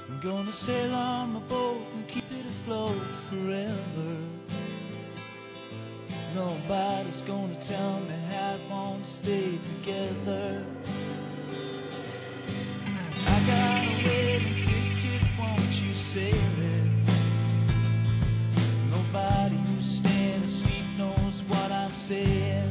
I'm gonna sail on my boat and keep it afloat forever. Nobody's gonna tell me how it won't stay together. I got a wedding ticket, won't you sail it? Nobody who's staying asleep knows what I'm saying.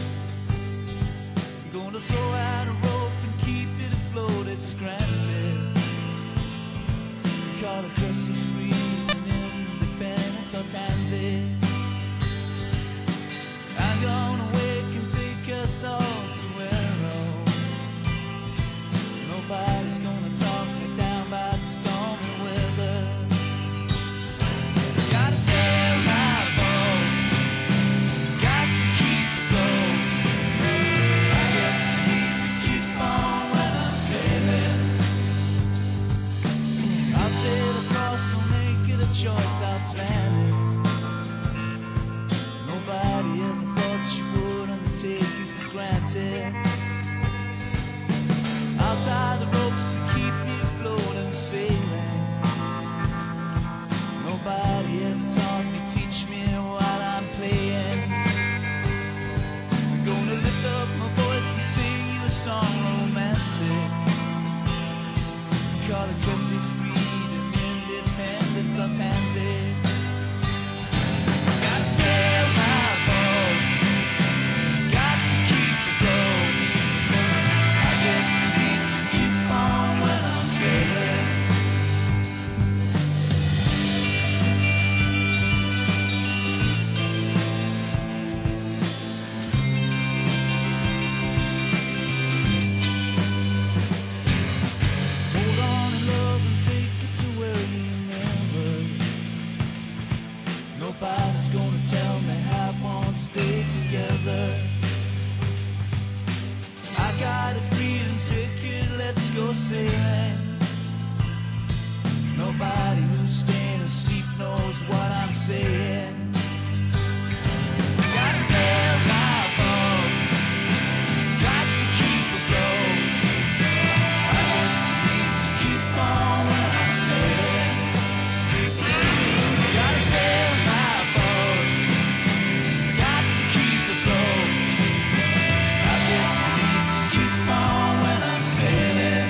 I'm gonna throw out a rope and keep it afloat, it's granted. Call it Cressy Freedom, Independence or Tansy. I'm gonna wake and take us all to Arrow. Nobody's gonna talk me down by the stormy weather. Gotta sail my boat, got to keep afloat. I get the need to keep on when I'm sailing. I'll sail across, I'll make it a choice, I'll plan it. Nobody ever thought you would, and they take you for granted. I'll tie the ropes to keep me afloat and sailing. Nobody ever taught me, teach me while I'm playing. I'm gonna lift up my voice and sing you a song romantic. Call it Cressy Freedom, Independence or Tansy. Gotta sail my boat, got to keep afloat. I get the need to keep on when I'm sailing. Hold on in love and take it to where you never. Nobody's gonna tell me how it won't stay together. I got a freedom ticket, let's go sailing. Nobody who's staying asleep knows what I'm saying. Gotta sail my boat, got to keep afloat. I get the need to keep on when I'm sailing. Gotta sail my boat, got to keep afloat. I get the need to keep on when I'm sailing.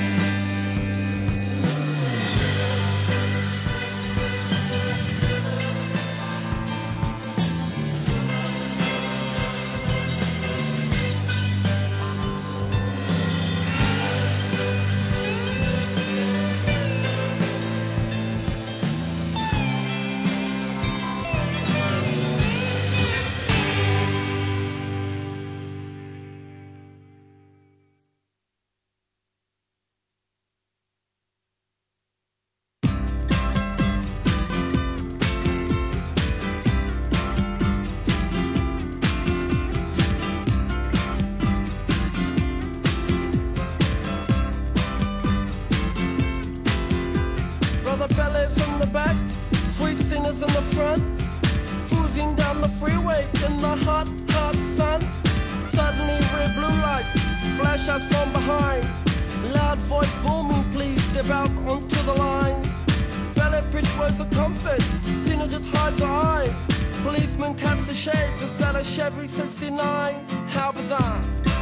Brother Bellas in the back, sweet singers in the front, cruising down the freeway in the hot, hot sun. Suddenly red blue lights flash us from behind. Loud voice booming, please step out onto the line. Ballet bridge words of comfort, Cena just hides her eyes. Policeman taps the shades inside a Chevy 69. How bizarre,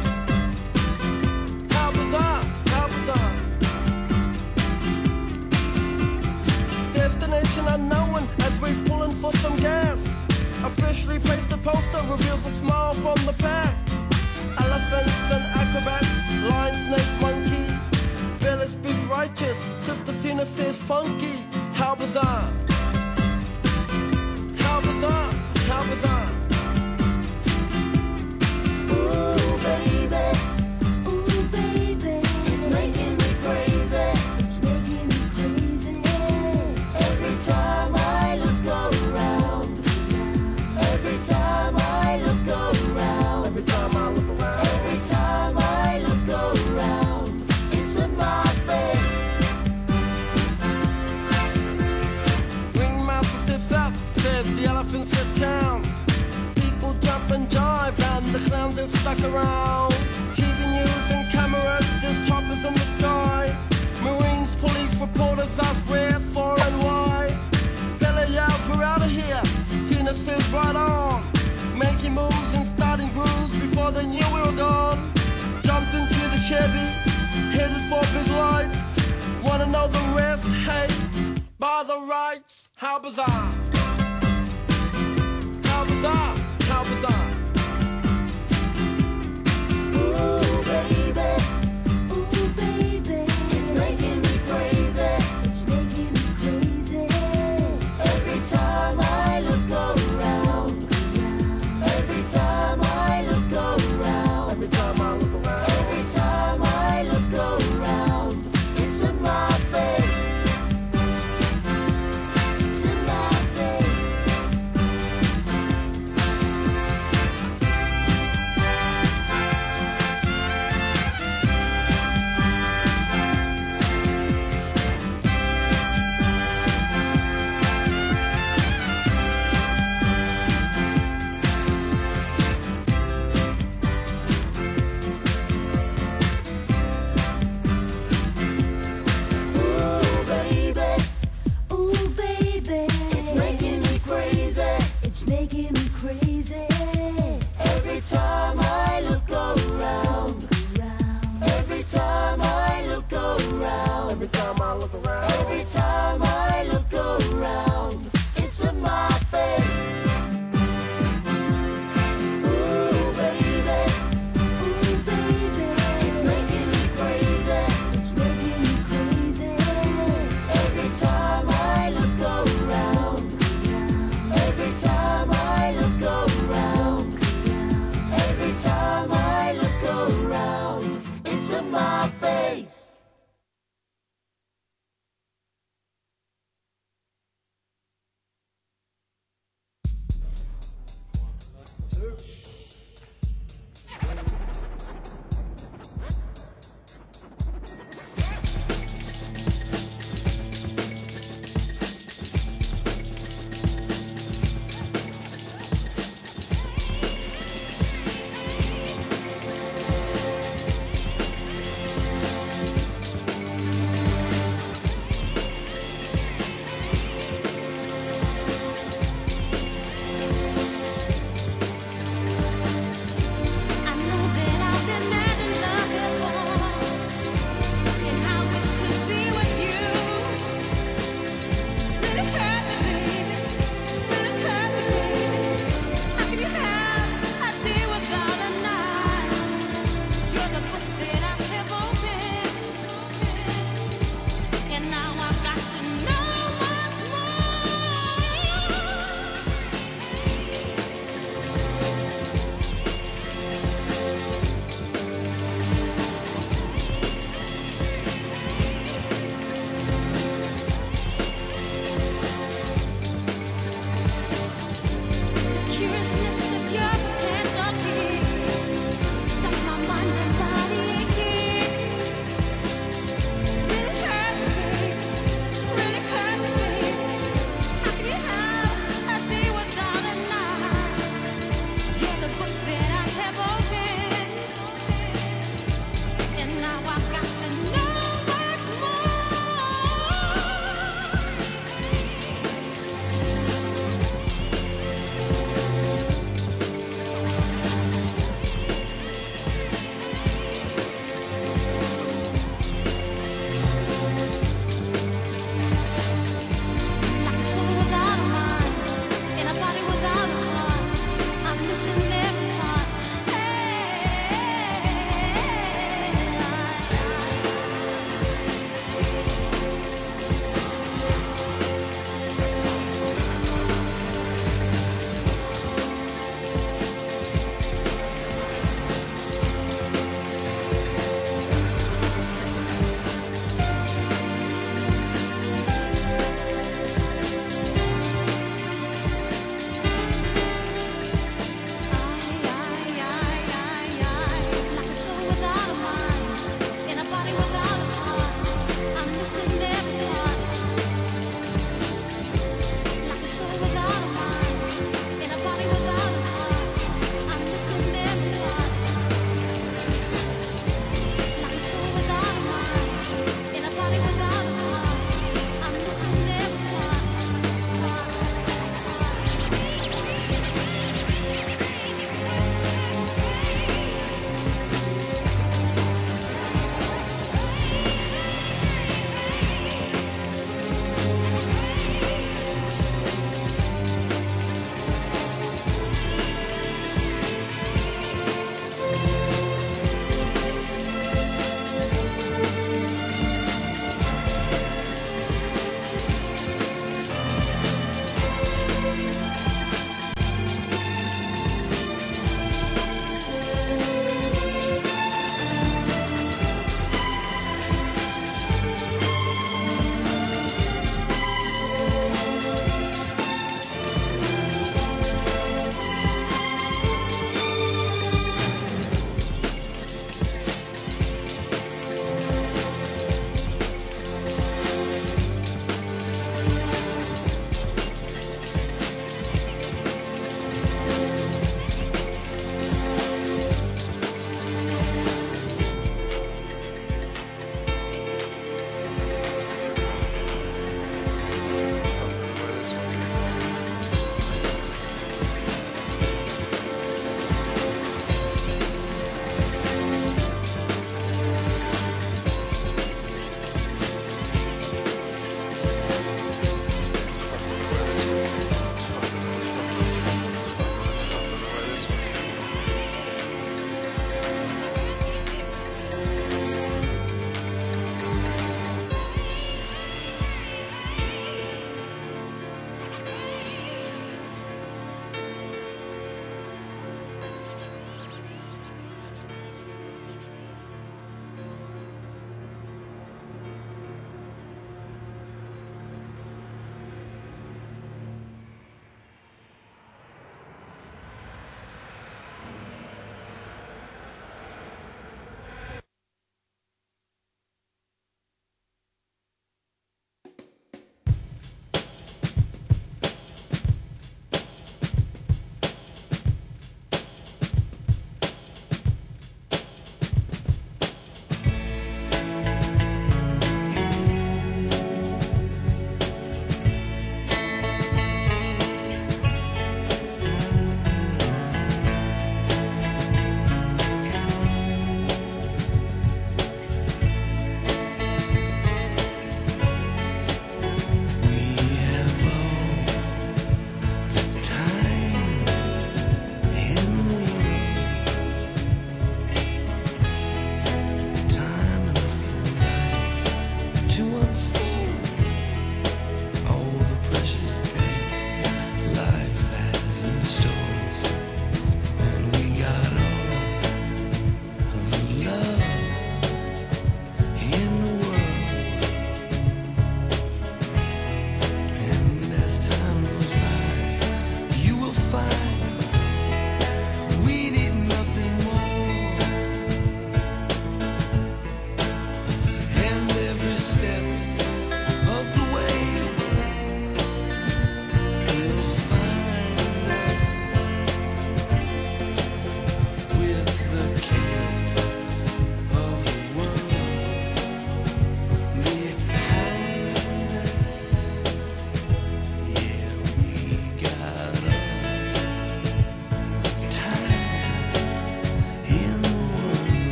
how bizarre, how bizarre. Destination unknown as we're pulling for some gas. Officially placed a poster, reveals a smile from the pack. Elephants and acrobats, lion, snakes, monkey. Bella speaks righteous, Sister Cena says funky. How bizarre, how bizarre, how bizarre. Ooh baby, it's making me crazy. It's making me crazy. Every time I look around, every time I look around, Every time I look around, every time I look around, it's in my face. Ringmaster stiffs up, says the elephants left town. People jump and jive and the clowns are stuck around. TV news and cameras, there's choppers in the sky. Marines, police, reporters, us before they knew we were gone. Jumped into the Chevy, headed for big lights. Wanna know the rest? Hey, by the rights. How bizarre. How bizarre. How bizarre. Ooh, baby. Ooh, baby. It's making me crazy. It's making me crazy. Every time I look around. Every time I look around. Every time I look around. Every time I look around. It's in my face. It's in my face. Ooh, baby. Ooh, baby. It's making me crazy. It's making me crazy. Every time I look around. Every time I look around. Every time I look around. Every time I look around. It's in my face. Ooh, baby. Ooh, baby. It's making me crazy. It's making me crazy. Every time I look around. Every time I look around. Every time I look around. It's in my face.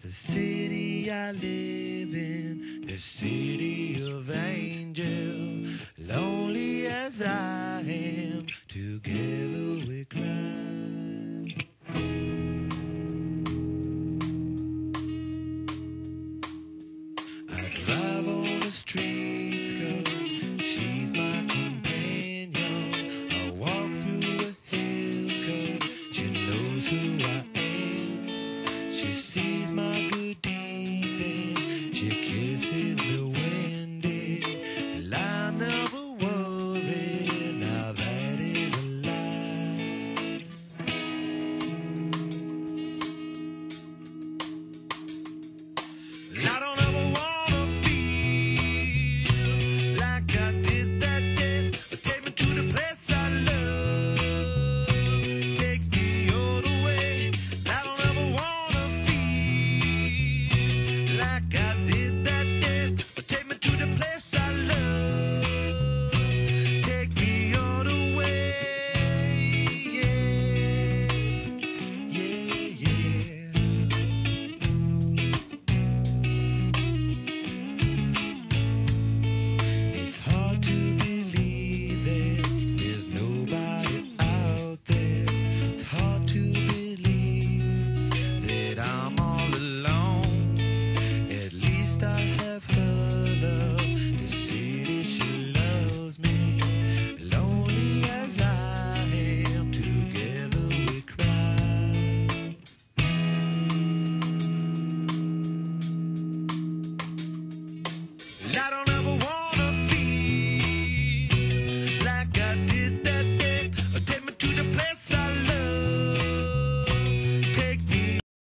the city I live in, the city of angel. Lonely as I am, together we cry. I drive on the streets 'cause she's my companion. I walk through the hills 'cause she knows who I am. She sees my